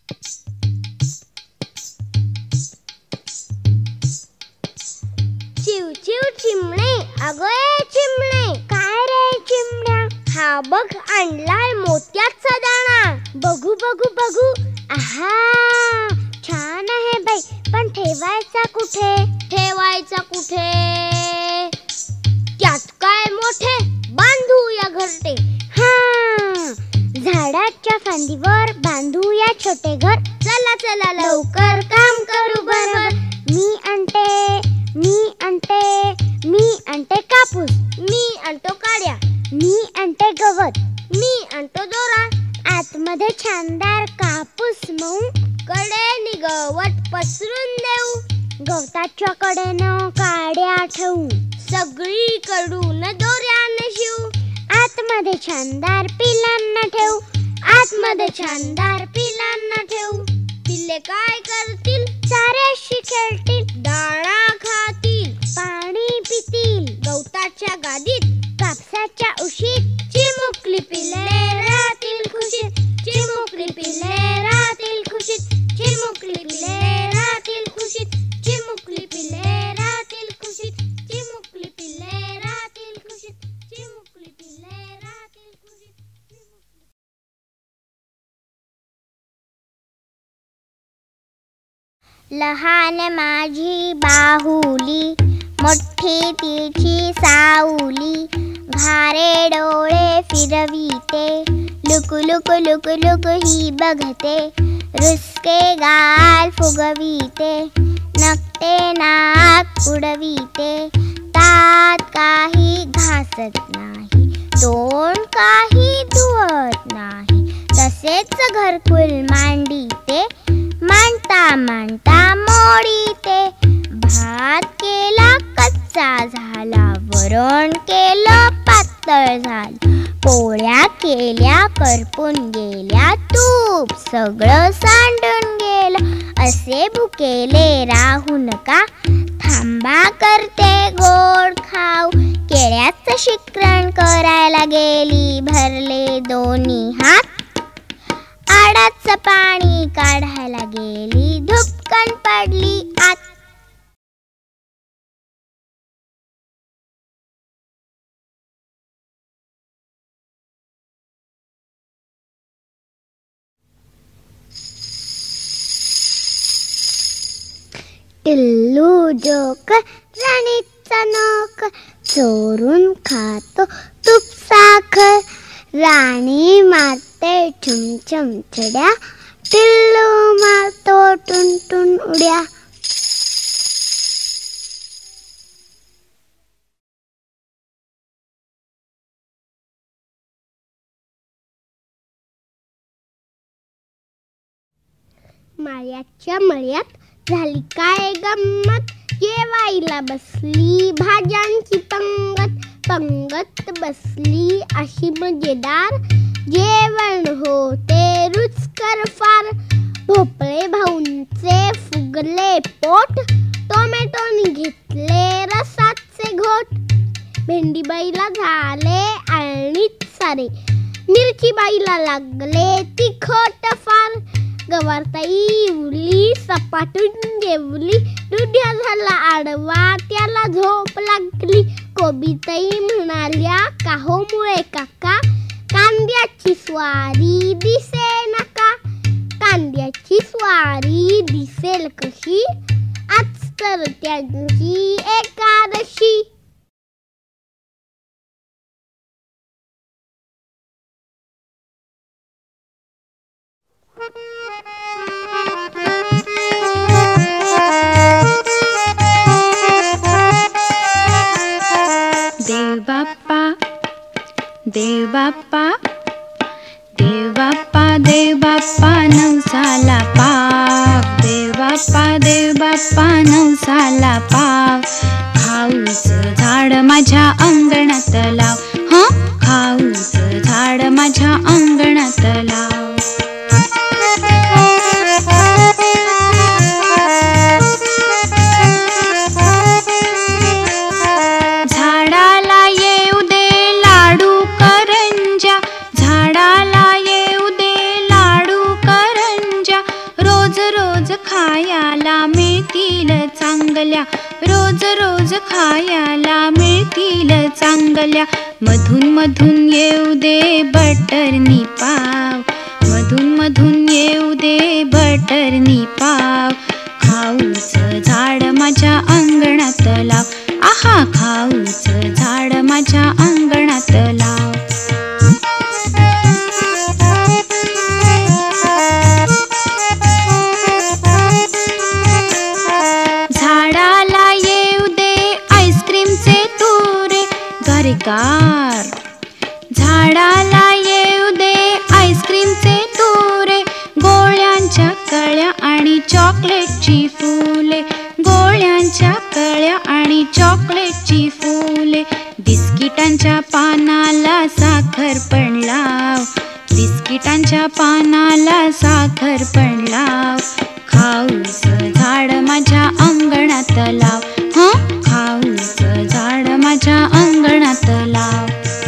चिव चिव चिमणे, अगं ए चिमणे, काय रे चिमण्या? हा बघ आणलाय मोत्याचा दाणा. बघू बघू बघू. आहा, छान आहे बाई, पण ठेवायचा कुठे? ठेवायचा कुठे? त्यात काय मोठे, बांधूया घरटे. हा, झाडाच्या फांदीवर बांधूया छोटे घर. चला चला लवकर काम करू बरोबर. मी आणते कापूस. मी आणतो काड्या. मी आणते गवत. मी आणतो दोरा. आतमध्ये छानदार कापूस मऊ, कडेने गवत पसरून देऊ. गवताच्या कडेनं काड्या ठेवू, सगळीकडून दोऱ्याने शिवू. आतमध्ये छानदार पिलांना ठेवू. आतमध्ये छानदार पिलांना ठेवू. पिल्ले काय करतील? चाऱ्याशी खेळतील, दाणा खातील, पाणी पितील. गवताच्या गादीत, कापसाच्या उशीत, चिमुकली पिल्ले राहतील खुशीत. चिमुकली पिल्ले राहतील खुशीत. चिमुकली पिल्ले राहतील खुशीत. चिमुकली पिल्ले राहतील खुशीत. चिमुकली पिल्ले राहतील खुशीत. चिमुकली पिल्ले राहतील खुशीत. लहान माझी बाहुली, मोठी तिची सावली. घारे डोळे फिरविते, लुक लुक लुक लुक ही बघते. रुसके गाल फुगविते, नकटे नाक उडविते. तात काही घासत नाही, तोंड काही धुवत नाही. तसेच घरकुल मांडीते, मांडता मांडता मोडीते. भात केला कच्चा झाला, वरण केलं पातळ झालं. पोळ्या केल्या करपून गेल्या, तूप सगळं सांडून गेलं. असे भुकेले राहू नका, थांबा करते गोड खाऊ. केळ्याचं शिकरण करायला गेली, भरले दोन्ही हात. आडाचं पाणी काढायला गेली, धुपकन पडली आत. टिल्लू जोकर राणीचा नोकर, चोरून खातो तूप साखर. राणी मारते छुमछुम छड्या, टिल्लू मारतो टुनटुन उड्या. माळ्याच्या मळ्यात झाली काय गंमत, जेवायला बसली भाज्यांची पंगत. पंगत बसली अशी मजेदार, जेवण होते रुचकर फार. भोपळे भाऊंचे फुगले पोट, टोमॅटोनी घेतले रसाचे घोट. भेंडीबाईला झाले आळणीत सारे, मिरचीबाईला लागले तिखट फार. गवारताई इवली सपाटून जेवली, दुध्या झाला आडवा त्याला झोप लागली. कोबीताई म्हणाल्या काहोमुळे काका, कांद्याची स्वारी दिसे नका. कांद्याची स्वारी दिसेल कशी, आज तर त्यांची एकादशी. देव बाप्पा देव बाप्पा देव बाप्पा देव बाप्पा नवसाला पाव. देव बाप्पा नवसाला पाव. खाऊचं झाड माझ्या अंगणात लाव, हं खाऊचं झाड माझ्या अंगणात लाव. झाडाला येऊ दे लाडू करंज्या, झाडाला येऊ दे लाडू करंज्या. चांगल्या, रोज रोज खायला मिळतील चांगल्या. मधून मधून येऊ दे बटरनी पाव, मधून मधून येऊ दे बटरनी पाव. खाऊचं झाड माझ्या अंगणात लाव, आहा खाऊचं झाड माझ्या अंगणात लाव. झाडाला येऊ दे आईस्क्रीमचे तुरे गार, झाडाला येऊ दे आईस्क्रीमचे तुरे. गोळ्यांच्या कळ्या आणि चॉकलेटची फुले, गोळ्यांच्या कळ्या आणि चॉकलेटची फुले. बिस्किटांच्या पानाला साखर पण लाव, बिस्किटांच्या पानाला साखर पण लाव. खाऊचं झाड माझ्या अंगणात लाव, हं खाऊचं झाड माझ्या अंगणात लाव.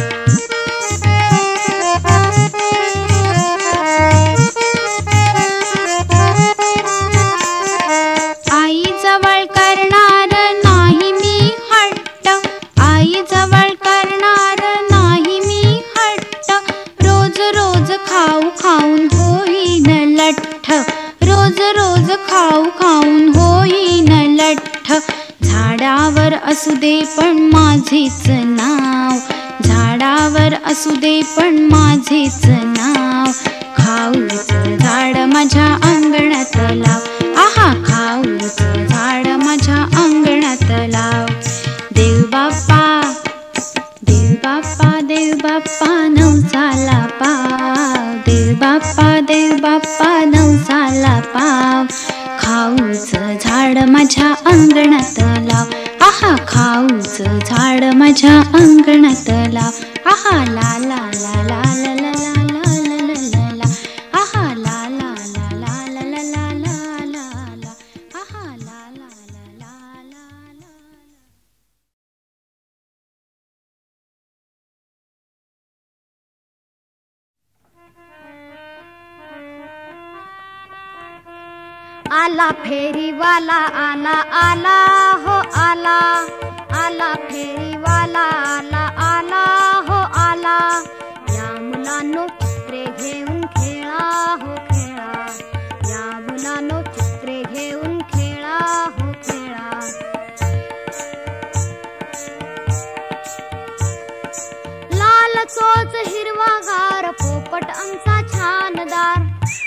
आई जवळ करणार नाही मी हट्ट, आई जवळ करणार नाही मी हट्ट. रोज रोज खाऊ खाऊन होईन लठ्ठ, रोज रोज खाऊ खाऊन होईन लठ्ठ. झाडावर असू दे पण माझेच नाव, झाडावर असू दे पण माझेच नाव. खाऊचं झाड माझ्या अंगणात लाव, आहा खाऊचं झाड माझ्या अंगणात लाव. देव बाप्पा, देव बाप्पा, देव बाप्पा नवसाला पाव, देव बाप्पा, देव बाप्पा नवसाला पाव. खाऊचं झाड माझ्या अंगणात लाव, आहा खाऊचं झाड माझ्या अंगणात लाव. आहा ला ला ला ला ला ला ला ला ला ला ला, आहा ला ला ला ला ला ला ला ला ला ला, आहा ला ला ला ला ला ला. आला फेरीवाला आला आला हो आला, आला फेरीवाला आला आला हो आला. या मुलांनो चित्रे घेऊन खेळा हो खेळा, या मुलांनो चित्रे घेऊन खेळा हो खेळा. लाल चोच हिरवागार पोपट आमचा छानदार,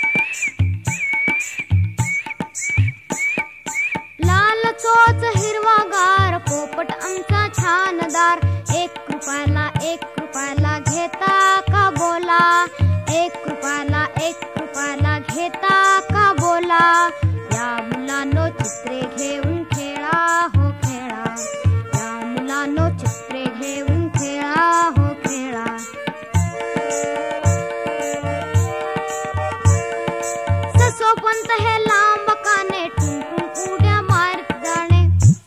लाल चोच हिरवागार पोपट आमचा छानदार. एक रुपयाला घेता का बोला, एक रुपयाला घेता का बोला. या मुलांनो चित्रे घेऊन खेळा हो खेळा, या मुलांनो चित्रे घेऊन खेळा हो खेळा. ससोपंत हे लांब काने टुंटुन उड्या मारत जाणे,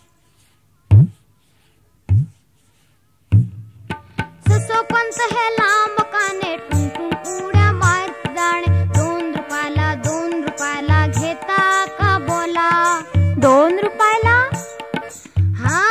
ससोपंत हे लांब काने टुंटुन उड्या मारत जाणे. 2 रुपयाला घेता का बोला, 2 रुपयाला, हा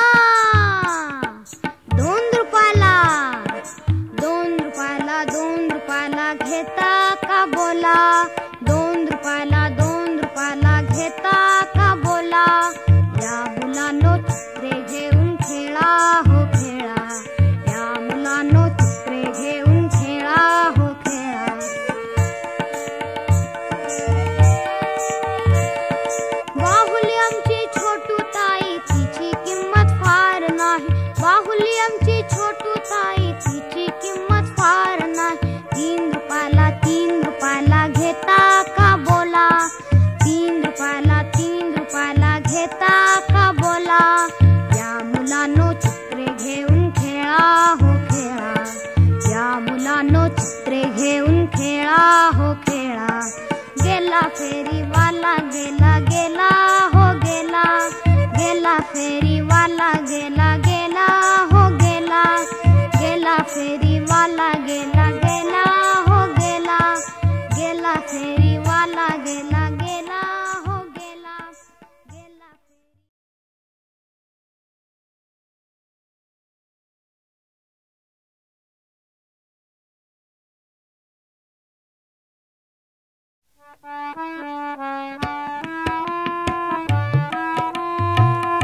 2 रुपयाला, 2 रुपयाला घेता का बोला, 2 रुपयाला घेता का बोला. या मुलांनो चित्रे घेऊन खेळा हो खेळा, या मुलांनो चित्रे घेऊन खेळा हो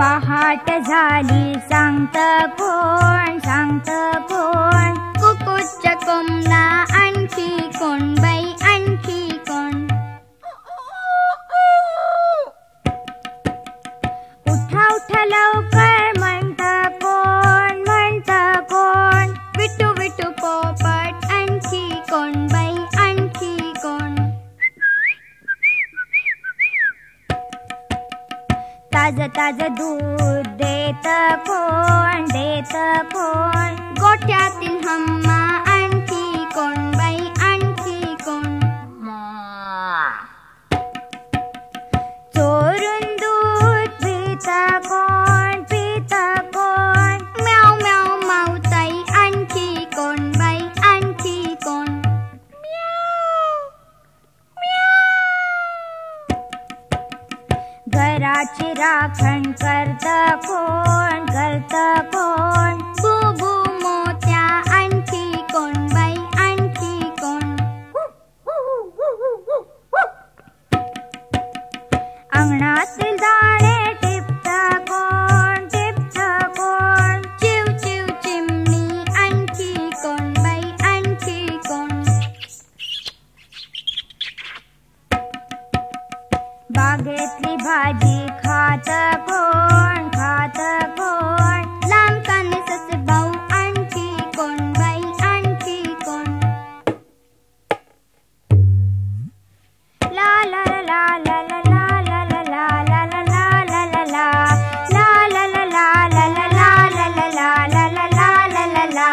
पहाट झाली सांगत कोण, सांगत कोण. कुकुटच्या कोंबला आणखी कोण बाई, आणखी कोण. उठा उठा लवकर म्हणत कोण, म्हणत कोण. विटू विटू पोपट आणखी कोण बाई, आणखी कोण. ताज ताज दूध देत कोण, देत कोण. गोठ्यातील हम्मा आणखी कोण बाई, आणखी कोण. चोरून दूध पित कोण, पित कोण. म्याव म्याव मावताई आणखी कोण बाई, आणखी कोण. घराची राखण करत कोण, करत कोण. बुबू मोत्या आणखी कोण बाई, आणखी कोण. अंगणातील दाणे टिपत कोण, टिपत कोण. चिव चिव चिमणी आणखी कोण बाई, आणखी कोण. बागेतली भाजी खात कोण, खात कोण. लांब काने ससे भाऊ आणखी कोण बाई, आणखी कोण. ला ला ला ला ला ला ला ला ला ला ला ला ला ला ला. ला ला ला ला ला ला ला ला ला ला ला ला ला ला ला ला.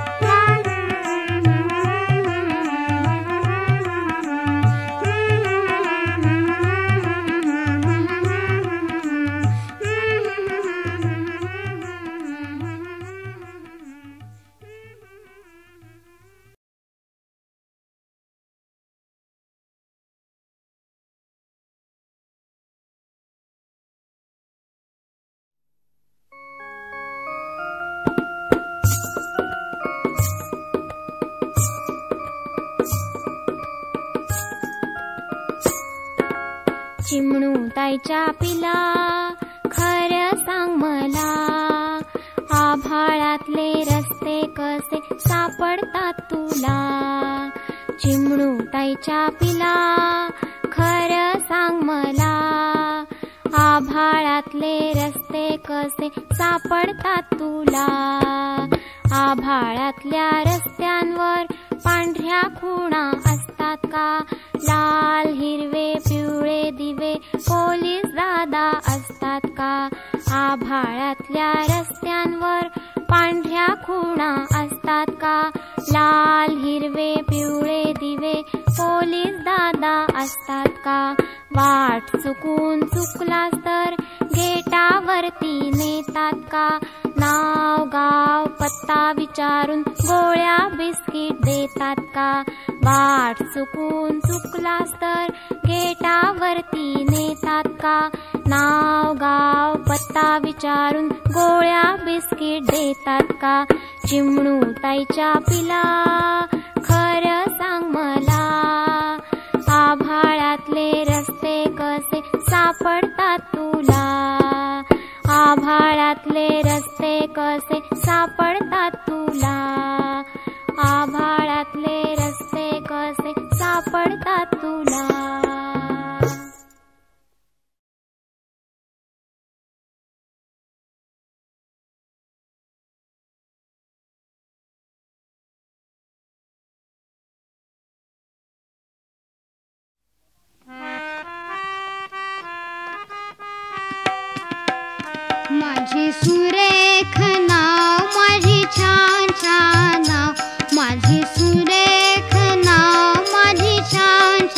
चिमणू ताईच्या पिला खरं सांग मला, आभाळातले रस्ते कसे सापडतात तुला. चिमणू ताईच्या पिला खरं सांग मला, आभाळातले रस्ते कसे सापडतात तुला. आभाळातल्या रस्त्यांवर पांढऱ्या खुणा असतात का, लाल हिरवे पिवळे दिवे पोलीस दादा असतात का. आभाळातल्या रस्त्यांवर पांढऱ्या खुणा असतात का, लाल हिरवे पिवळे दिवे पोलीस दादा असतात का. वाट चुकून चुकलास तर गेटावरती नेतात का, नाव गाव पत्ता विचारून गोळ्या बिस्किट देतात का. वाट चुकून चुकलास तर गेटावरती नेतात का, नाव गाव पत्ता विचारून गोळ्या बिस्किट देतात का. चिमणू ताईच्या पिला खरं सांग मला, आभाळातले रस्ते कसे सापडतात तुला. आभाळातले रस्ते कसे सापडतात तुला. आभाळातले रस्ते कसे सापडतात तुला. माझी सुरेख नाव, माझी छान छान नाव. माझी सुरेख नाव, माझी छान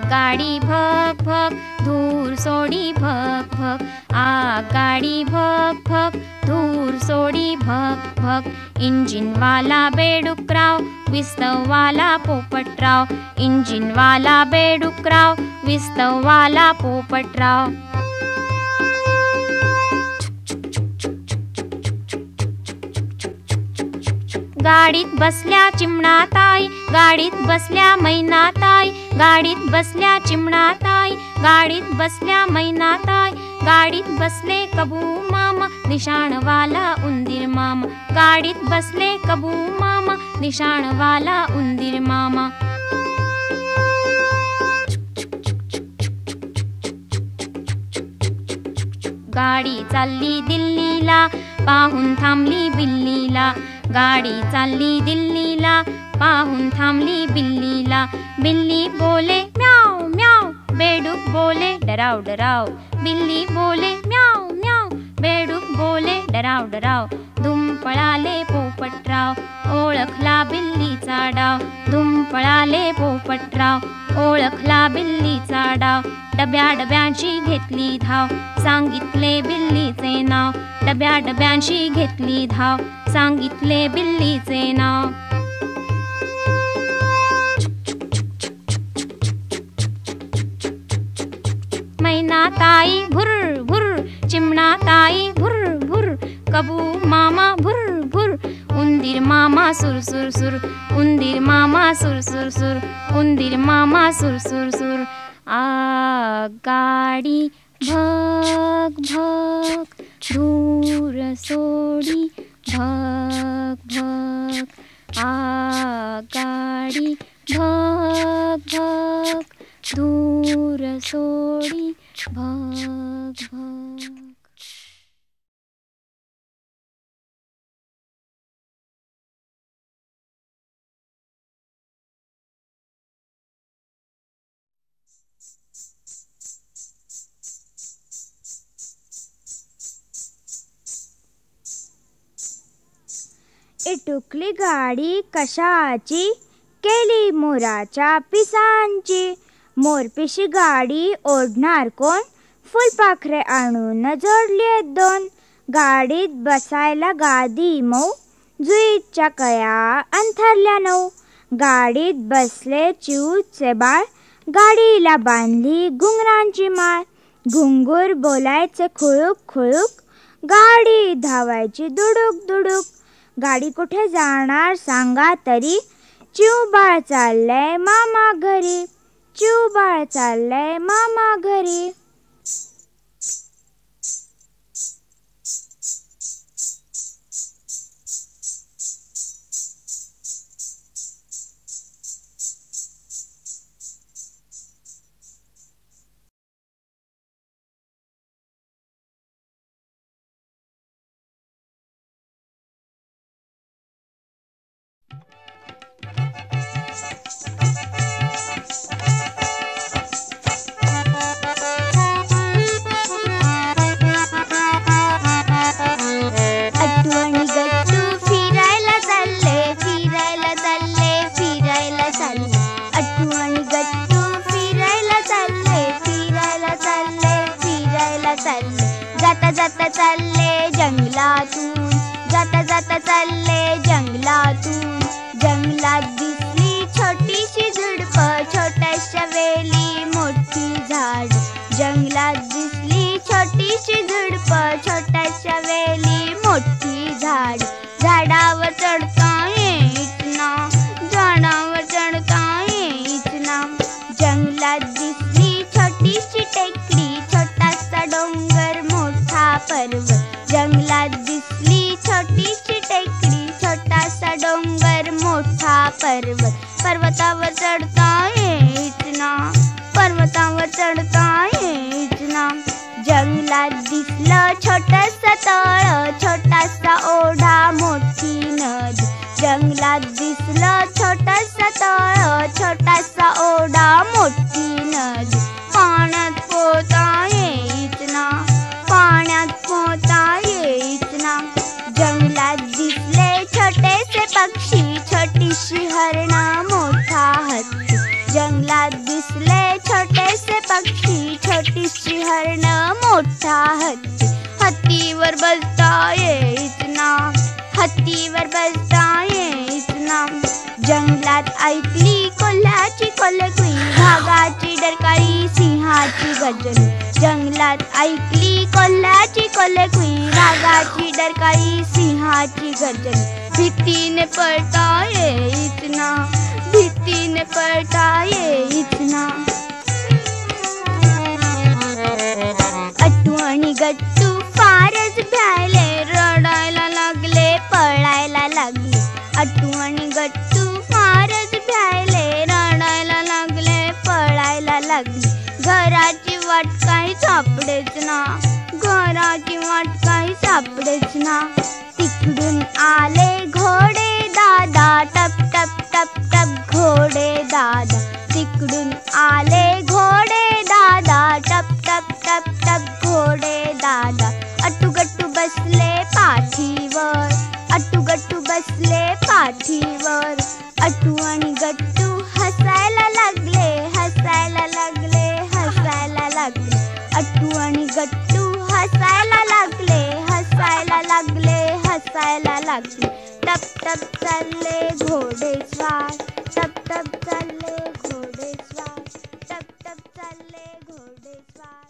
आगगाडी भग भग धूर सोडी भग भग, आगगाडी भग भग धूर सोडी भग भग. इंजिनवाला बेडूकराव, विस्तववाला पोपटराव, इंजिनवाला बेडूकराव, विस्तववाला पोपटराव. गाडीत बसल्या चिमणाताई, गाडीत बसल्या मैनाताई, गाडीत बसल्या चिमणाताई, गाडीत बसल्या मैनाताई. गाडीत बसले कबू मामा, निशाणवाला उंदीर मामा, गाडीत बसले कबू मामा, निशाणवाला उंदीर मामा. गाडी चालली दिल्लीला, पाहून थांबली बिल्लीला, गाडी चालली दिल्लीला, पाहून थांबली बिल्लीला. बिल्ली बोले म्याव म्याव, बेडूक बोले डराव डराव, बिल्ली बोले म्याव म्याव, बेडूक बोले डराव डराव. धुम पळाले पोपटराव, ओळखला बिल्लीचा डाव, धुम पळाले पोपटराव, ओळखला बिल्लीचा डाव. डब्या डब्यांची घेतली धाव, सांगितले बिल्लीचे नाव, डब्या डब्यांची घेतली धाव, सांगितले बिल्लीचे नाव. मैनाताई भुर भुर, चिमणाताई भुर भुर, कबू मामा भुर भुर, उंदीर मामा सुर सुर सुर, उंदीर मामा सुर सुर सुर, उंदीर मामा सुर सुर सुर. आगगाडी भग भग धूर सोडी भग भग, आगगाडी भग भग धूर सोडी भग भग. इटुकली गाडी कशाची, केली मोराच्या पिसांची. मोरपिशी गाडी ओढणार कोण, फुलपाखरे आणून जोडले दोन. गाडीत बसायला गादी मऊ, जुईच्या कया अंथरल्या नऊ. गाडीत बसले चिऊचे बाळ, गाडीला बांधली घुंगरांची माळ. घुंगूर बोलायचे खुळूक खुळूक, गाडी धावायची दुडूक दुडूक. गाडी कुठे जाणार सांगा तरी, चिऊ बाळ चाललंय मामा घरी, चिऊ बाळ चाललंय मामा घरी. जाता जाता चालले जंगलातून, जाता जाता चालले जंगलातून. जंगलात दिसली छोटीशी झुडप, छोट्याशा वेली मोठी झाड. जंगलात दिसली छोटीशी झुडप, छोट्याशा वेली मोठी झाड. झाडावर चढता येत ना, झाडावर चढता येत ना. जंगलात दिसली छोटीशी टेकडी, छोटासा डोंगर मोठा पर्वत. जंगलात दिसली छोटीशी टेकडी, छोटासा डोंगर मोठा पर्वत. पर्वतावर चढता येत ना, पर्वतावर चढता येत ना. जंगलात दिसलं छोटंसं तळ, छोटासा ओढा मोठी नदी. जंगलात दिसलं छोटंसं तळ, छोटासा ओढा मोठी नदी. पाण्यात पोहता येत ना, पाण्यात पोहता येत ना. जंगलात दिसले छोटेसे पक्षी, छोटीशी हरणा मोठा हत्ती. जंगलात दिसले छोटे हरण मोठा हत्ती, हत्तीवर बसता येईच ना, हत्तीवर बसता येईच ना. जंगलात ऐकली कोल्ह्याची कोल्हेकुई, वाघाची डरकाळी सिंहाची गर्जनी. जंगलात ऐकली कोल्ह्याची कोल्हेकुई, वाघाची डरकाळी सिंहाची गर्जनी. भीतीने पळता येईच ना, भीतीने पळता येईच ना. अट्टू आणि गट्टू फारच भ्यायले, रडायला लागले, पळायला लागले. अट्टू आणि गट्टू फारच भ्यायले, रडायला लागले, पळायला लागले. घराची वाट काही सापडेच ना, घराची वाट काही सापडेच ना. तिकडून आले घोडे दादा, टप टप टप टप घोडे दादा. तिकडून आले घोडे दादा, टप टप टप टप घोडे दादा. अट्टू गट्टू बसले पाठीवर, अट्टू गट्टू बसले पाठीवर. अट्टू आणि गट्टू हसायला लागले, हसायला लागले, हसायला लागले. अट्टू आणि गट्टू हसायला लागले, हसायला लागले, हसायला लागले. टप टप चालले घोडेस्वार, टप टप चालले घोडेस्वार, टप टप चालले घोडेस्वार.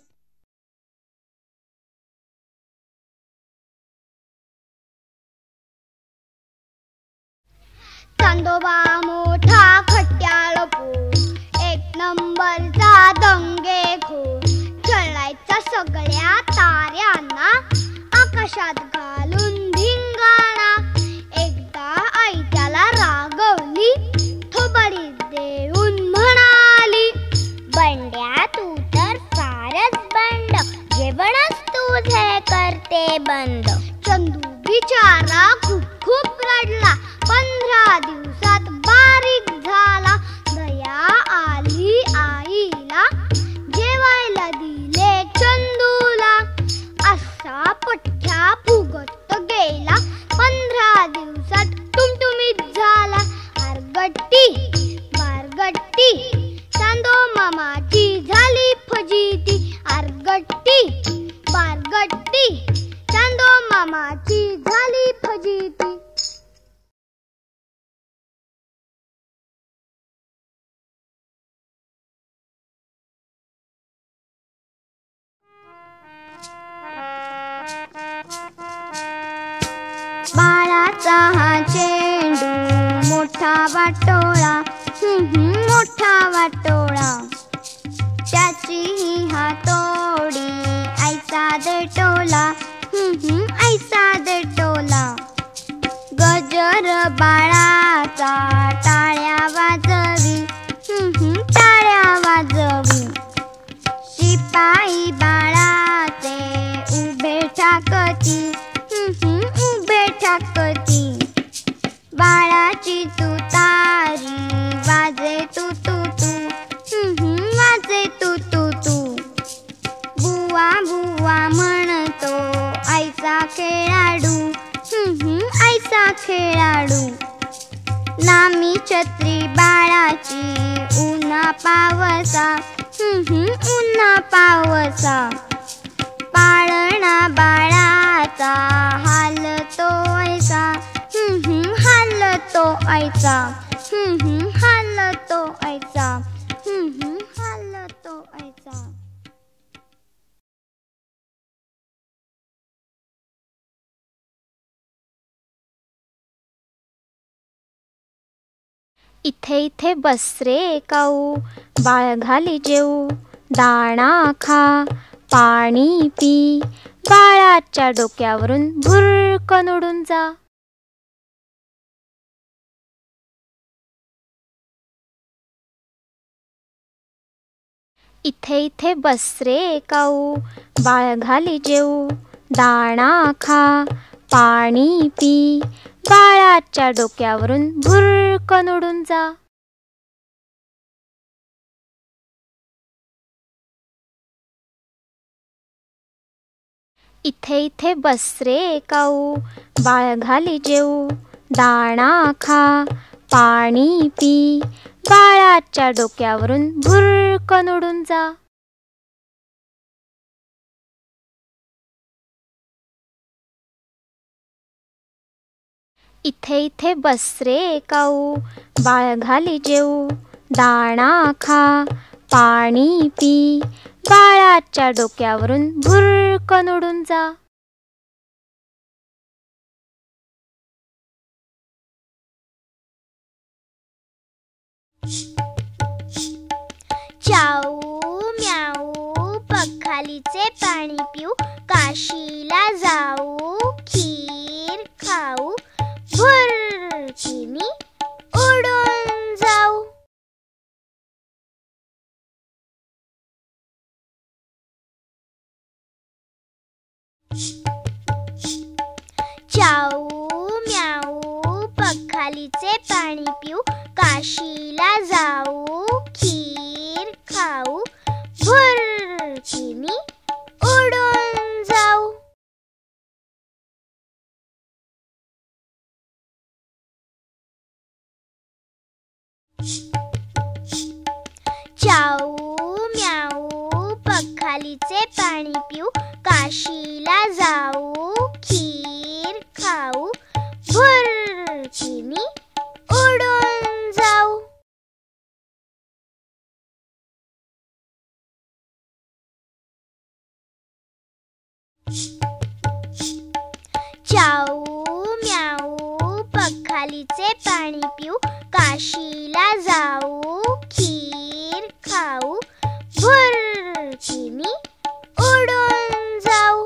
चांदोबा मोठा खट्याळ पोर, एक नंबरचा दंगेखोर. खेळायचा सगळ्या ताऱ्यांना, आकाशात घालून धिंगाणा. एकदा आई त्याला रागवली, थोबाडी देऊन म्हणाली, बंड्या तू तर फारच बंड, जेवणच तुझे करते बंद. चंदू बिचारा खूप खूप रडला, 15 दिवसात बारीक झाला. दया आली आईला, जेवायला दिले चंदूला. असा पठ्ठ्या फुगत गेला, 15 दिवसात टुमटुमीत झाला. आरगट्टी बारगट्टी, चांदो मामाची झाली फजिती. आरगट्टी बारगट्टी, चांदो मामाची झाली फजिती. बाळाचा हा चेंडू मोठा वाटोळा, मोठा वाटोळा. त्याची ही हातोडी ऐसा देटोला, ऐसा देटोला. गजर बाळाचा टाळ्या वाजवी, टाळ्या वाजवी. शिपाई बाळाचे उभे ठाकती, उभे ठाकती. बाळाची तुतारी वाजे तू तू तू, वाजे तू तू तू. बुवा बुवा म्हणतो ऐसा खेळाडू, ऐसा खेळाडू. नामी छत्री बाळाची उन्हा पावसा, उन्हा पावसा. पाळणा बाळाचा हालतो ऐसा, हालतो ऐसा, हालतो ऐसा, हालतो ऐसा. इथे इथे बस रे काऊ, बाळ घाली जेऊ. दाणा खा, पाणी पी, बाळाच्या डोक्यावरून भुरकन उडून जा. इथे इथे बस रे काऊ, बाळ घाली जेऊ. दाणा खा, पाणी पी, बाळाच्या डोक्यावरून भुरकन उडून जा. इथे इथे बस रे काऊ, बाळ घाली जेऊ. दाणा खा, पाणी पी, बाळाच्या डोक्यावरून भुरकन उडून जा. इथे इथे बस रे काऊ, बाळ घाली जेऊ, दाणा खा, पाणी पी, बाळाच्या डोक्यावरून भुरकन उडून जा. चाऊ म्याऊ पखालीचे पाणी पिऊ, काशीला जाऊ, खीर खाऊ, भुरकीनी उडून जाऊ. चाऊ म्याऊ पखालीचे पाणी पिऊ, काशीला जाऊ, खीर खाऊ, भुरकीनी उडून जाऊ. चाऊ म्याऊ पखालीचे पाणी पिऊ, काशीला जाऊ, खीर खाऊ, भुरकीनी उडून जाऊ. चाऊ म्याऊ पखालीचे पाणी पिऊ, काशीला जाऊ, खीर खाऊ, भुरकीनी उडून जाऊ.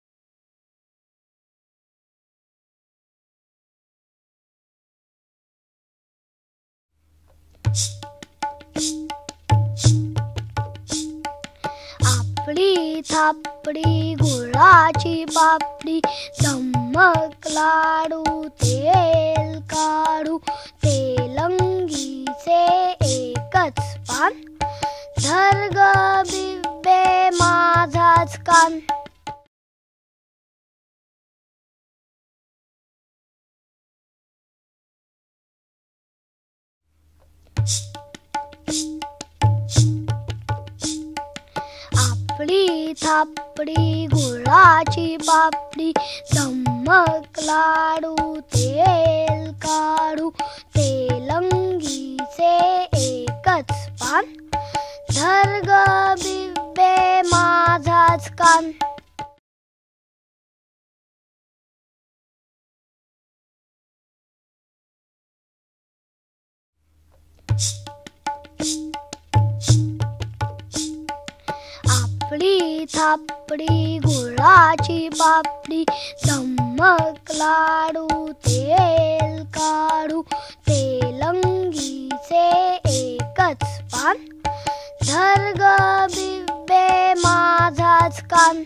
आपली थापडी गुळाची पापडी, चम्मक लाडू तेल काढू, तेलंगीचे एकच पान, धर ग बिब्बे माझाच कान. आपली थापडी गुळाची पापडी, चम्मक लाडू तेल काढू, तेलंगीचे एकच पान, धर ग बिब्बे माझाच कान. आपली थापडी गुळाची पापडी, चम्मक लाडू तेल काढू, तेलंगीचे एकच पान, धर ग बिब्बे माझाच कान.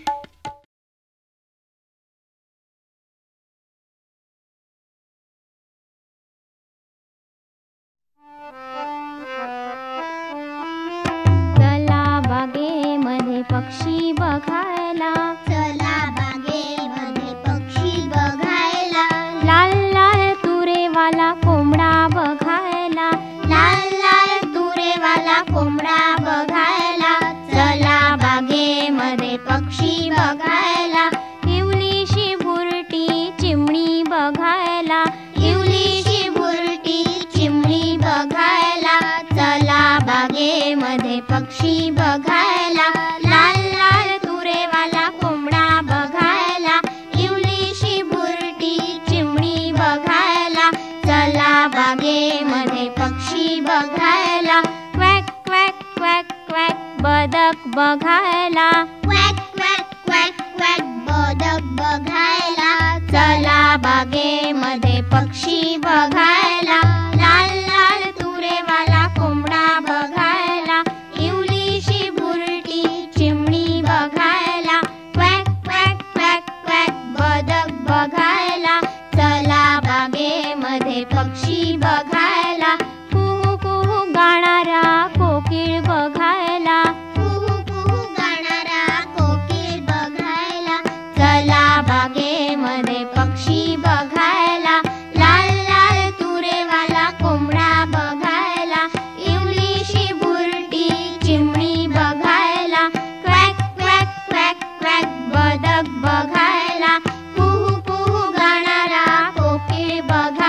पक्षी बघायला, चला बागेमध्ये पक्षी बघायला, लाल लाल तुरेवाला कोंबडा बघायला, लाल लाल तुरेवाला कोंबडा बघायला, चला बागेमध्ये पक्षी बघायला, इवलीशी भुरटी चिमणी बघायला, इवलीशी भुरटी चिमणी बघायला, चला बागेमध्ये पक्षी बघायला, लाल लाल तुरेवाला कोंबडा बघायला, इवलीशी भुरटी चिमणी बघायला, चला बागेमध्ये पक्षी बघायला, क्वॅक क्वॅक क्वॅक क्वॅक बदक बघायला, क्वॅक क्वॅक क्वॅक क्वॅक बदक बघायला, चला बागेमध्ये पक्षी बघायला, लाल लाल तुरेवाला कोंबडा बघायला, इवलीशी भुरटी चिमणी बघायला, क्वॅक क्वॅक क्वॅक क्वॅक बदक बघायला, चला बागेमध्ये पक्षी बघायला, कुहू कुहू गाणारा कोकिळ बघायला, कुहू कुहू गाणारा कोकिळ बघायला, चला बागेमध्ये पक्षी बघायला, लाल लाल तुरेवाला कोंबडा बघायला, इवलीशी भुरटी चिमणी बघायला, क्वॅक क्वॅक क्वॅक क्वॅक बदक बघायला, कुहू कुहू गाणारा कोकिळ बघायला.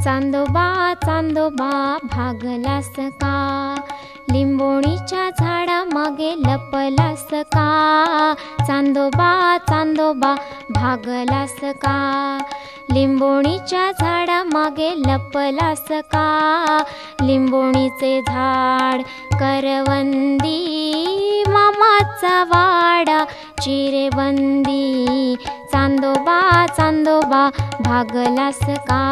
चांदोबा चांदोबा भागलास का, लिंबोणीच्या झाडामागे लपलास का. चांदोबा चांदोबा भागलास का, लिंबोणीच्या झाडामागे लपलास का. लिंबोणीचे झाड करवंदी, मामाचा वाडा चिरेबंदी. चांदोबा चांदोबा भागलास का.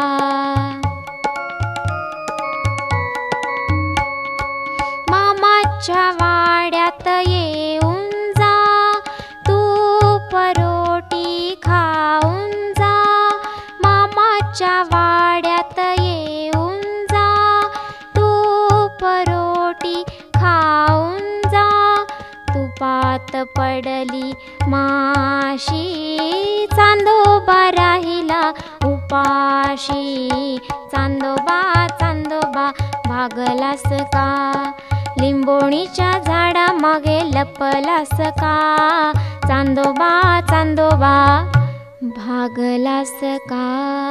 मामाच्या वाड्यात येऊन जा, तू परोटी खाऊन जा. मामाच्या वाड्यात येऊन जा, तू परोटी खाऊन जा. तुपात पडली माशी, चांदोबा राहिला उपाशी. चांदोबा चांदोबा भागलास का, लिंबोणीच्या झाडामागे लपलास का. चांदोबा चांदोबा भागलास का.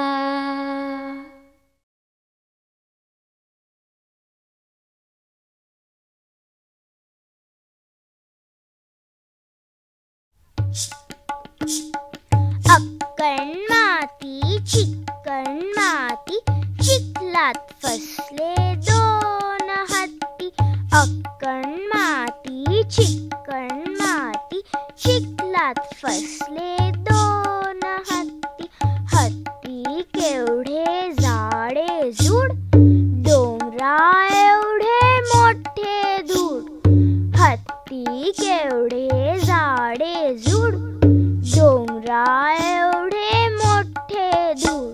अक्कण माती चिकण माती, चिखलात फसले दोन हत्ती. अक्कण माती चिकण माती, चिखलात फसले दोन हत्ती. हत्ती केवढे जाडे जूड, डोंगरा एवढे मोठे धूड. हत्ती केवढे जाडे जूड, डोंगरा एवढे मोठे धूड.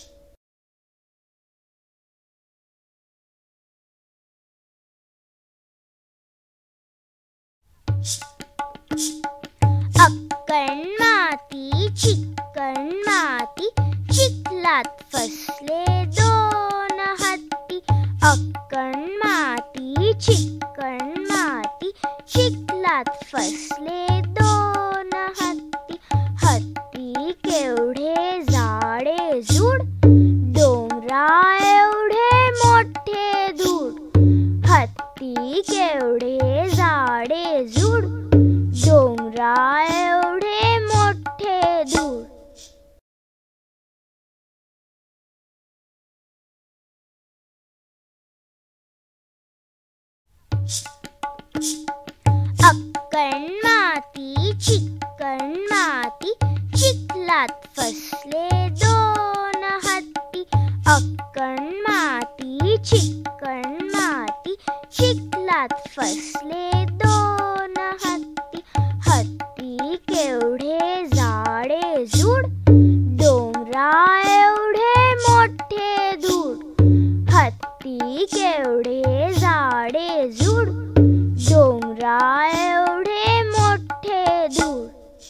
अक्कण माती चिकण माती, चिखलात फसले दोन हत्ती. अक्कण माती चिकण माती, चिखलात फसले दोन हत्ती. हत्ती केवढे जाडे जूड, डोंगरा एवढे मोठे धूड. हत्ती केवढे जाडे जूड, डोंगरा एवढे मोठे धूड. अक्कण माती चिकण माती, चिखलात फसले दोन हत्ती. अक्कण माती चिकण माती, चिखलात फसले दोन हत्ती. हत्ती केवढे जाडे जूड, डोंगरा एवढे मोठे धूड. हत्ती केवढे जाडे जूड, डोंगरा एवढे मोठे धूड.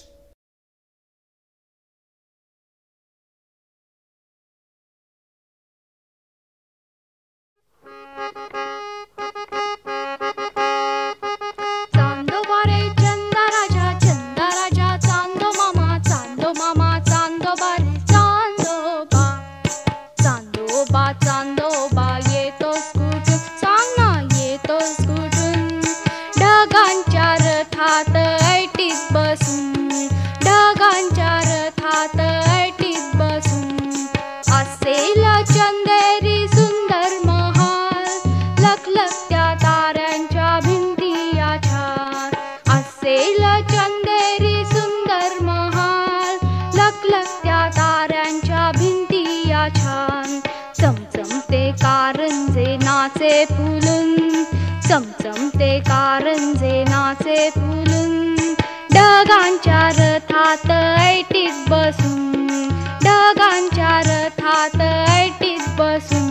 चांदोबा रे चंदा राजा, चंदा राजा चांदो मामा, चांदो मामा चांदोबा रे चांदोबा. चांदोबा चांदोबा येतोस कुठून, सांग ना येतोस कुठून. ढगांच्या रथात ऐटीत बसून, ढगांच्या रथात ऐटीत बसून. असेल चंदेरी सुंदर महाल, लखलखत्या ताऱ्यांच्या भिंती या छान. असेल चंदेरी सुंदर महाल, लखलखत्या ताऱ्यांच्या भिंती या छान. चमचमते कारंजे नाचे फुलून, चमचमते कारंजे नाचे फुलून. ढगांच्या रथात ऐटीत बसून, ढगांच्या रथात ऐटीत बसून.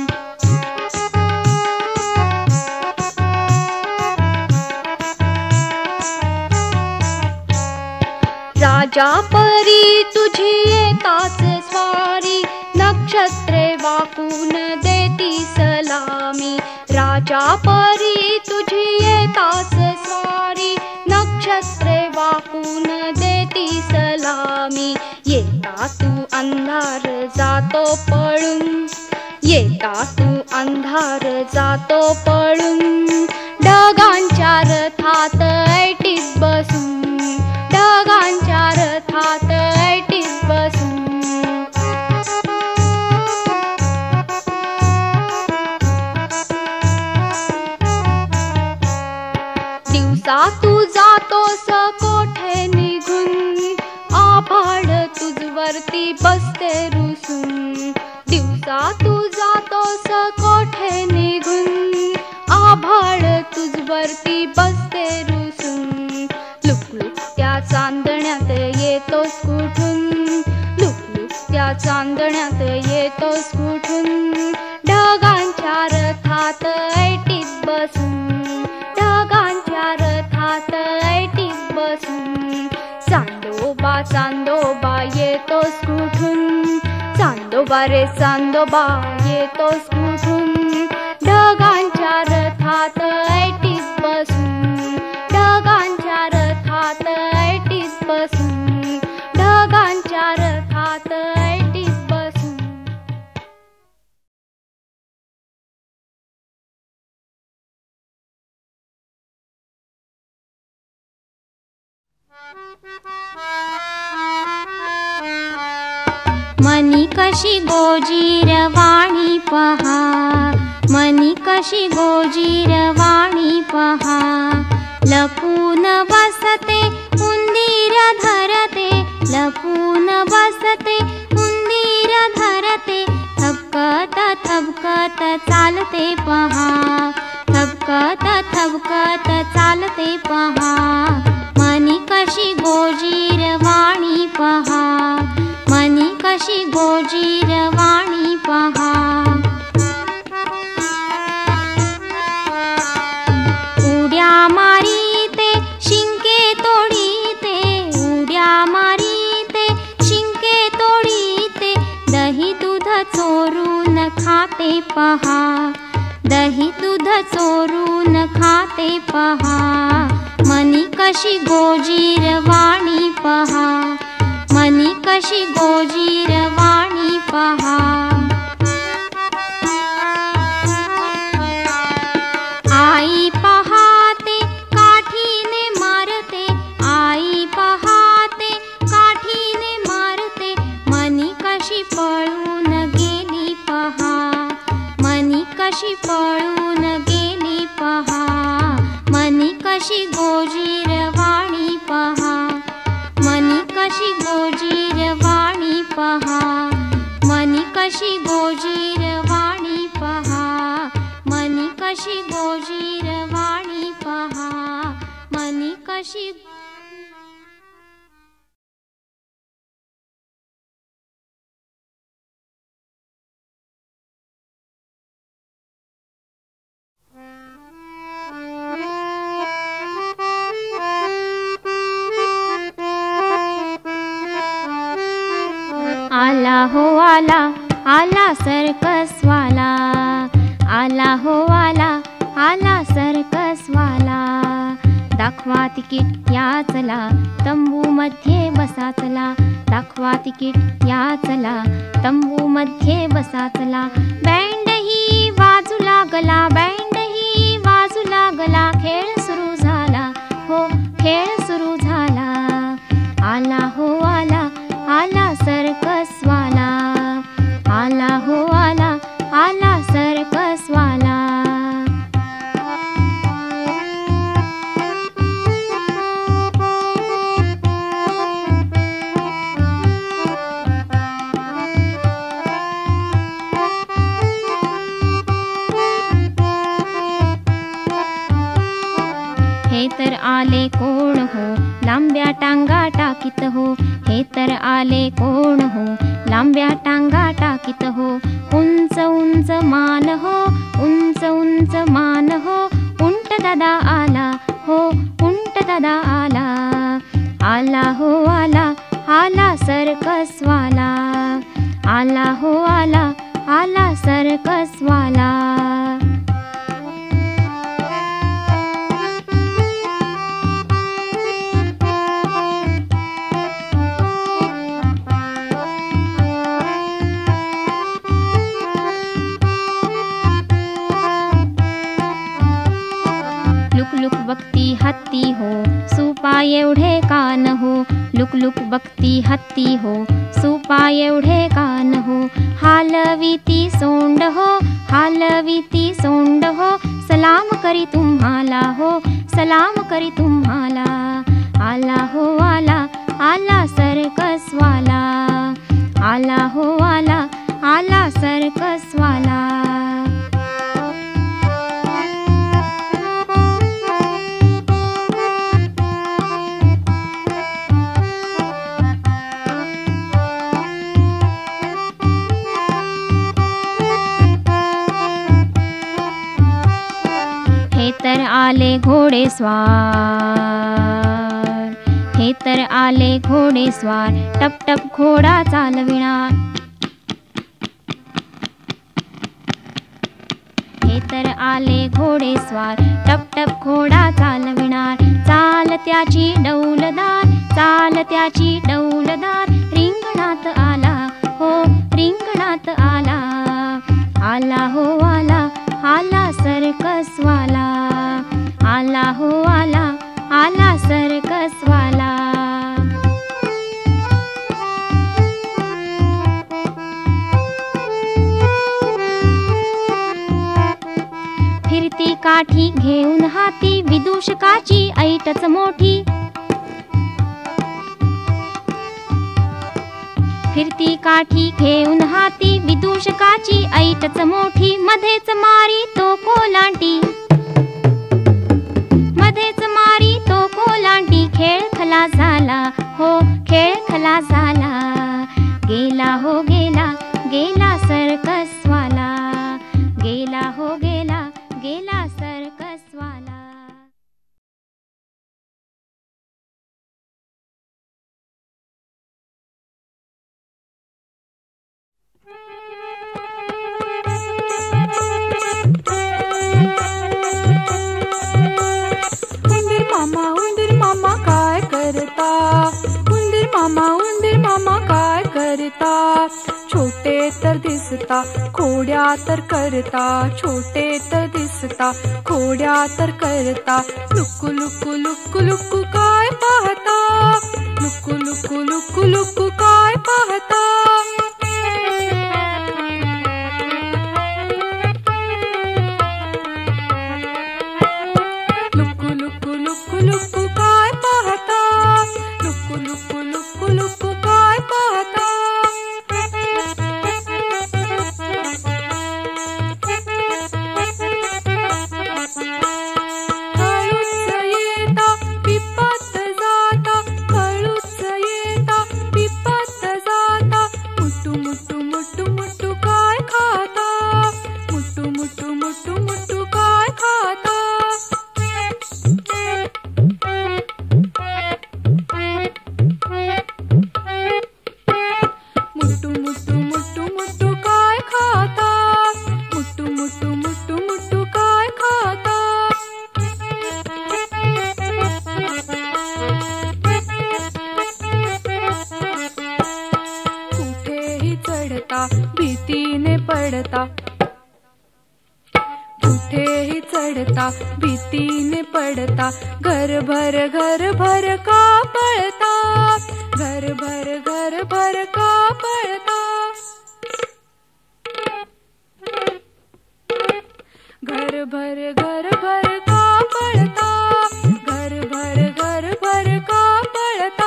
राजा परी तुझी येताच स्वारी, नक्षत्रे वाकून देती सलामी. राजा परी तुझी येताच स्वारी, नक्षत्रे वाकून देती सलामी. येता तू अंधार जातो पळून, येता तू अंधार जातो पळून, ढगांच्या रथात ऐटीत बसून, ढगांच्या रथात ऐटीत बसून. दिवसा तू जातोस कोठे निघून, आभाळ तुझवरती बसते रुसून. दिवसा तू जातोस कोठे निघून, आभाळ तुझवरती बसते रुसून. लुकलुक त्या चांदण्यात येतोस कुठून, लुकलुक त्या चांदण्यात येतोस कुठून. ढगांच्या रथात ऐटीत बसून, ढगांच्या रथात ऐटीत बसून. चांदोबा चांदोबा येतोस कुठून, चांदोबा रे चांदोबा येतोस कुठून. ढगांच्या रथात ऐटीत बसून, ढगांच्या रथात ऐटीत बसून, ढगांच्या रथात ऐटीत बसून. मनी कशी गोजीरवाणी पहा, मनी कशी गोजीरवाणी पहा. लपून बसते उंदीर धरते, लपून बसते उंदीर धरते. थबकत थबकत चालते पहा, थबकत थबकत चालते पहा. मनी कशी गोजीरवाणी पहा, मनी कशी गोजीरवाणी पहा. उड्या मारीते शिंके तोडीते, उड्या मारीते शिंके तोडीते. दही दूध चोरून खाते पहा, दही दूध चोरून खाते पहा. मनी कशी गोजीरवाणी पहा, मनी कशी गोजीरवाणी पहा. आई पहाते काठीने मारते, आई पहाते काठीने मारते. मनी कशी पळून गेली पहा, मनी कशी पळून गेली पहा. मनी कशी गोजीरवाणी पहा, मनी कशी गोजीरवाणी पहा. मनी कशी गोजीरवाणी पहा, मनी कशी गोजीरवाणी पहा. मनी कशी आला हो आला, आला सर्कसवाला. आला हो आला, आला सर्कसवाला. दाखवा तिकीट या चला, तंबू मध्ये बसा चला. दाखवा तिकीट या चला, तंबू मध्ये बसा चला. बँडही वाजू लागला, बँडही वाजू लागला. खेळ सुरू झाला, हो खेळ सुरू झाला. आला हो आला, आला सर्कसवाला. आला हो आला, आला सर्कसवाला. हे तर आले कोण हो, लांब्या टांगा टाकीत हो. हे तर आले कोण हो, लांब्या टांगा टाकीत हो. उंच उंच मान हो, उंच उंच मान हो. उंट दादा आला हो, उंट दादा आला. आला हो आला, आला सर्कसवाला. आला हो आला, आला सर्कसवाला. हत्ती हो, सुपा एवढे कान हो, लुक लुक बघती हत्ती हो, सुपा एवढे कान हो, हालविती सोंड हो, हालविती सोंड हो, सलाम करी तुम्हाला हो, सलाम करी तुम्हाला. आला हो आला, आला सर्कसवाला, आला हो आला, आला सर्कसवाला. हे तर आले घोडेस्वार, हे तर आले घोडेस्वार, टप टप घोडा चालविणार. हे तर आले घोडेस्वार, टप टप घोडा चालविणार. चाल त्याची डौलदार, चाल त्याची डौलदार, रिंगणात आला हो, रिंगणात आला. आला हो आला, आला सर्कसवाला, आला हो आला, आला सर्कसवाला. फिरती काठी घेऊन हाती, विदूषकाची ऐटच मोठी. फिरती काठी घेऊन हाती, विदूषकाची ऐटच मोठी. मध्येच मारी तो कोलांटी, मध्येच मारी तो कोलांटी. खेळ खला झाला हो, खेळ खला झाला. गेला हो गेला, गेला सर्कसवाला, गेला हो गेला, गेला सर्कसवाला. उंदीर मामा काय करता, उंदीर मामा काय करता. छोटे तर दिसता, खोड्या तर करता, छोटे तर दिसता, खोड्या तर करता. लुकु लुकु लुकु लुकु काय पाहता, लुकु लुकु लुकु लुकु काय पाहता. लुकु लुकु लुकु लुकु काय पाहता, लुकु लुकु लुकु लुकु काय पाहता. हळूच येता पिपात जाता, हळूच येता पिपात जाता. मुटू मुटू मुटू मुटू काय खाता, मुटू मुटू मुटू मुटू काय खाता. मुटू मुटू मुटू मुटू काय खाता, मुटू मुटू मुटू मुटू काय खाता. कुठेही चढता, भीतीने पडता, कुठेही चढता, भीतीने पडता. घरभर घरभर का पळता, घरभर घरभर का पळता. घरभर घरभर का पळता, घरभर घरभर का पळता.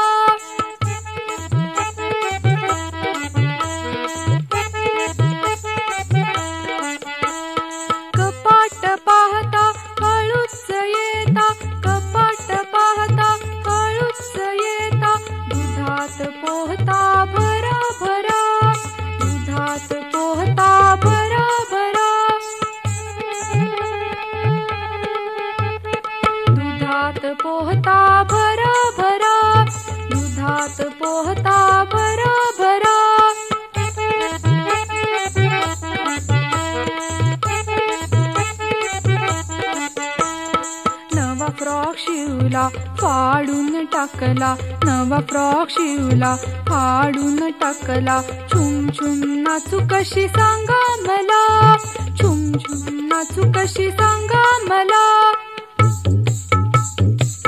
कपाट पाहता, हळूच येता, कपाट पाहता, हळूच येता. दुधात पोहता भरा भरा, दुधात पोहता भरा भरा. दुधात पोहता भरा भरा, दुधात पोहता भरा भरा. नवा फ्रॉक शिवला, फाडून टाकला, नवा फ्रॉक शिवला, फाडून टाकला. छुम छुम नाचू कशी सांगा मला, छुम छुम नाचू कशी सांगा मला.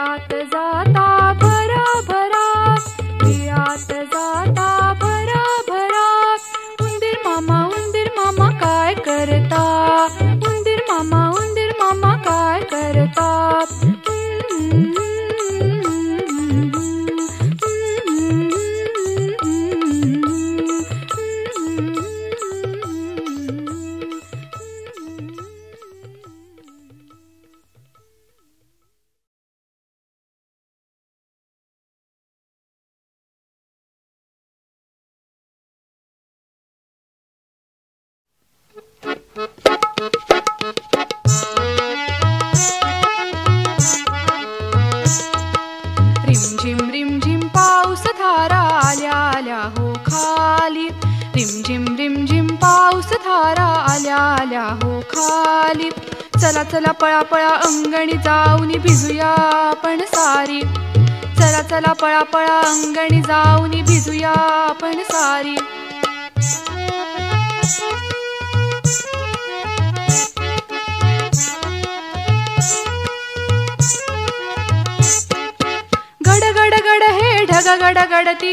वियात जाता भरा भरा, वियात जाता भरा भरा. उंदीर मामा काय करता, उंदीर मामा काय करता. रिमझिम पाऊस धारा आल्या आल्या हो खाली. रिमझिम पाऊस धारा आल्या आल्या हो खाली. चला चला पळा पळा अंगणी जाऊन भिजूया आपण सारी. चला चला पळा पळा अंगणी जाऊन भिजूया आपण सारी. गड गड गड हे ढग गडगडती,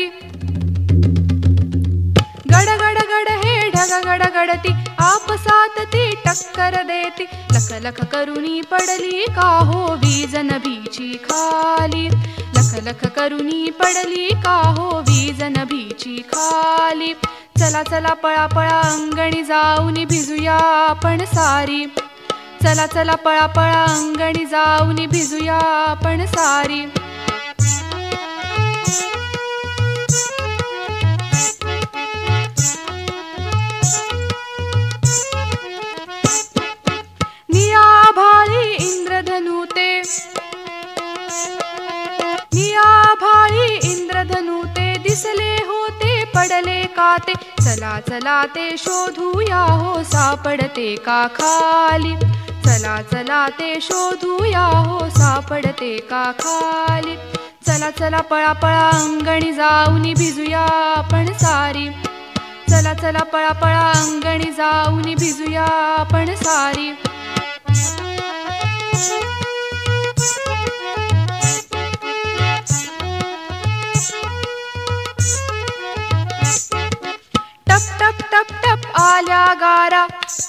गड गड गड हे ढग गडगडती. आपसात ती टक्कर देती, लख लख करुनी पडली का हो वीज नभीची खाली. लख लख करुनी पडली का हो वीज नभीची खाली. चला चला पळा पळा अंगणी जाऊन भिजूया आपण सारी. चला चला पळा पळा अंगणी जाऊन भिजूया आपण सारी. नियाभाळी इंद्रधनु ते, नियाभाळी इंद्रधनु ते दिसले होते पडले का ते. चला चला ते शोधूया हो सापडते का खाली. चला चला ते शोधूया हो सापडते का खाली. चला चला पळा पळा अंगणी जाऊन भिजूया आपण सारी. चला चला पळा पळा अंगणी जाऊन भिजूया आपण सारी. टप टप टप टप आल्या गारा,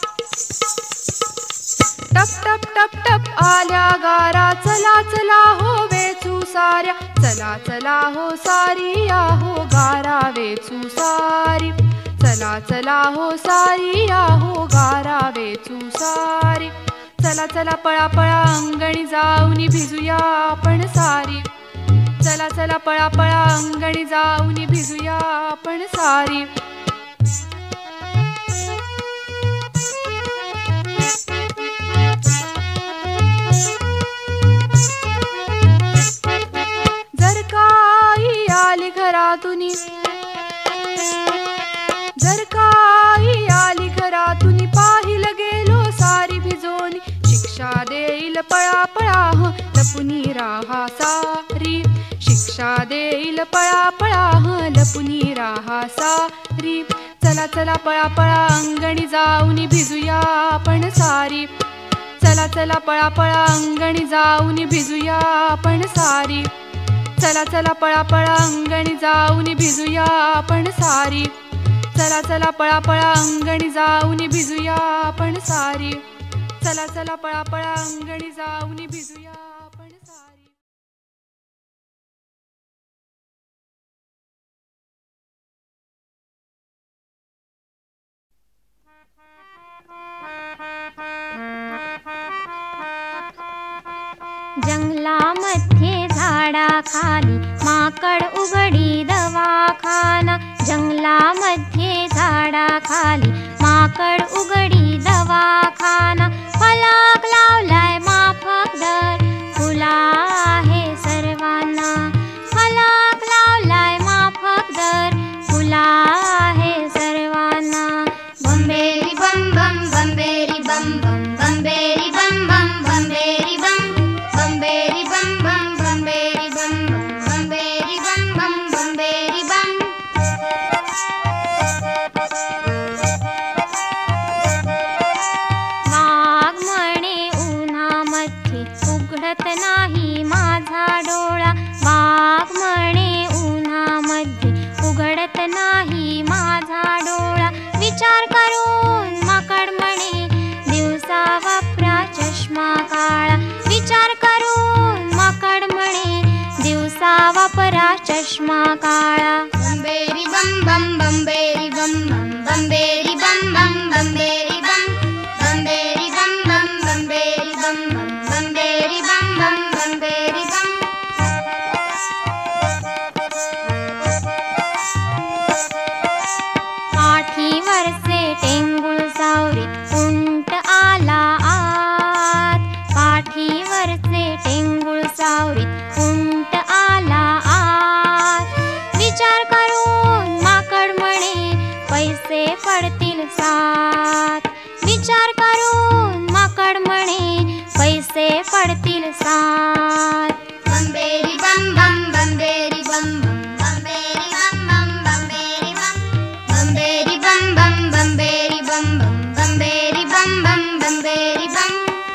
टप टप टप टप आल्या गारा. चला चला हो वेचू साऱ्या, चला चला हो सारी या हो गारा वेचू सारी. चला चला हो सारी या हो गारा वेचू सारी. चला चला पळा पळा अंगणी जाऊन भिजूया आपण सारी. चला चला पळा पळा अंगणी जाऊन भिजूया आपण सारी. जर काही आली घरातून, जर काही आली घरातून पाहिलं गेलो सारी भिजोनी. शिक्षा देईल पळा पळा लपुनी राहा सारी. शिक्षा देईल पळा पळा लपुनी राहा सारी. चला चला पळा पळा अंगणी जाऊन भिजूया आपण सारी. चला चला पळा पळा अंगणी जाऊन भिजूया आपण सारी. चला चला पळा पळा अंगणी जाऊन भिजूया आपण सारी. चला चला पळा पळा अंगणी जाऊन भिजूया आपण सारी. चला चला पळा पळा अंगणी जाऊन भिजूया आपण सारी. जंगलामध्ये झाडाखाली माकड उघडी दवाखाना. जंगलामध्ये झाडाखाली माकड उघडी दवाखाना. फलक लावलाय माफक दर खुला आहे सर्वांना. फलक लावलाय माफक दर खुला आहे सर्वांना. बंबेरी बम बम बंबेरी बम बम बंबेरी बम बम बंबेरी बम. बंबेरी बम बम बंबेरी बम बम बंबेरी बम बम बंबेरी बम. वाघ म्हणे उन्हामध्ये वापरा चष्मा काळा. बंबेरी बम बम बंबेरी बम बम बंबेरी बम बम बंबेरी बम बंबेरी बम बम बंबेरी बम बम बंबेरी बम बम बंबेरी बम. पाठीवरचे टेंगुळ सावरीत उंट आला आत. पाठीवरचे टेंगुळ सावरीत उंट आला आत. विचार करून माकड म्हणे पैसे पडतील सात. विचार करून माकड म्हणे पैसे पडतील सात. बंबेरी बम बम बंबेरी बम बम बंबेरी बम बम बंबेरी बम बंबेरी बम बम बंबेरी बम बम बंबेरी बम बम बंबेरी बम.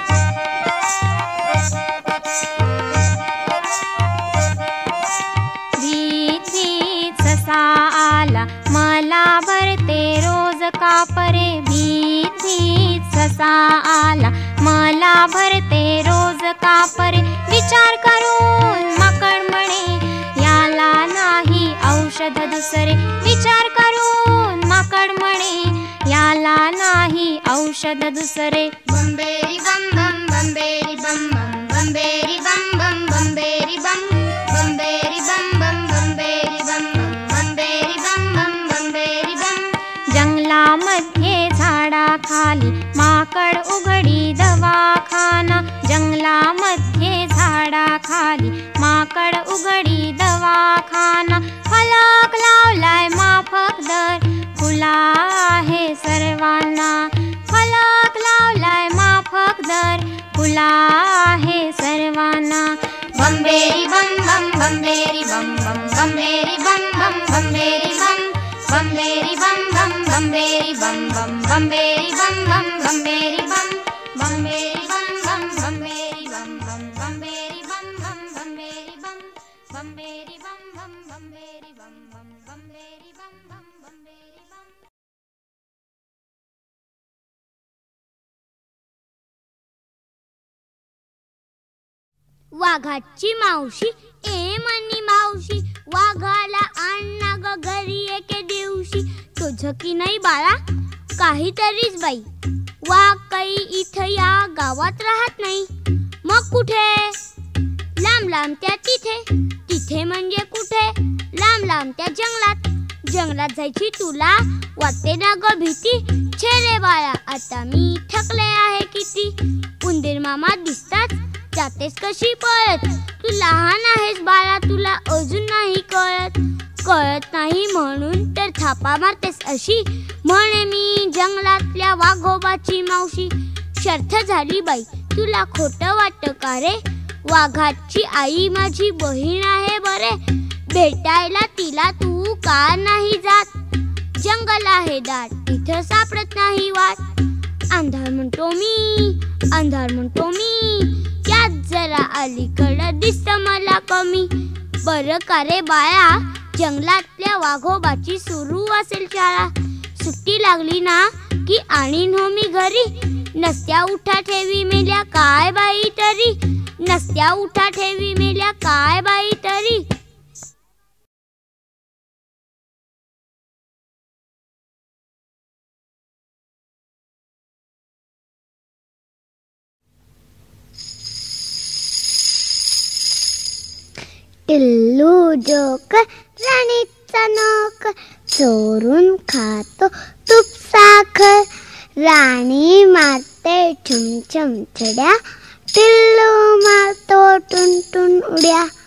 भीत भीत ससा आला मला भरते रोज कापरे. भीत भीत ससा आला मला भरते रोज कापरे. विचार करून माकड म्हणे याला नाही औषध दुसरे. विचार करून माकड म्हणे याला नाही औषध दुसरे. बंबेरी बम बम बंबेरी बम बम बंबेरी बम बम बंबेरी बम बंबेरी बम बम बंबेरी बम बम बंबेरी बम बम बंबेरी बम. जंगलामध्ये झाडाखाली माकड उघडी दवाखाना. जंगलामध्ये झाडाखाली माकड उघडी दवाखाना. फलक लावलाय माफक दर खुला आहे सर्वांना. फलक लावलाय माफक दर खुला आहे सर्वांना. बंबेरी बम बम बंबेरी बम बम बंबेरी बम बम बंबेरी बम बंबेरी बम बम बंबेरी बम बम बंबेरी बम बम बंबेरी बम बंबेरी बम बम बंबेरी बम बम बंबेरी बम बम बंबेरी बम बंबेरी बम बम बंबेरी बम बम बंबेरी बम बम बंबेरी बम. वाघाची मावशी ए मनी मावशी वाघाला आणा ग घरी एके दिवशी. तुझं की नाही बाळा काहीतरीच बाई. वाघ काही इथं या गावात राहत नाही. मग कुठे? लांब लांब त्या तिथे. तिथे म्हणजे कुठे? लांब लांब त्या जंगलात. जंगलात जायची तुला वाटते ना ग भीती. छे रे बाळा आता मी थकले आहे किती. उंदीर मामा दिसतात जातेस कशी पळत. तू लहान आहेस बाळा तुला अजून नाही कळत. कळत नाही म्हणून तर थापा मारतेस अशी. म्हणे मी जंगलातल्या वाघोबाची मावशी. शर्थ झाली बाई तुला खोटं वाटतं का रे. वाघाची आई माझी बहीण आहे बरे. भेटायला तिला तू का नाही जात. जंगल आहे दाट इथं सापडत नाही वाट. अंधार म्हणतो मी अंधार म्हणतो मी. यात जरा अलीकडं दिसत मला कमी. बरं का रे बाळा जंगलातल्या वाघोबाची सुरू असेल शाळा. सुट्टी लागली ना की आणीन हो मी घरी. नसत्या उठा ठेवी मेल्या काय बाई तरी. नसत्या उठा ठेवी मेल्या काय बाई तरी. टिल्लू जोकर राणीचा नोकर चोरून खातो तूप साखर. राणी मारते छुम छुम छड्या टिल्लू मारतो टुन टुन उड्या.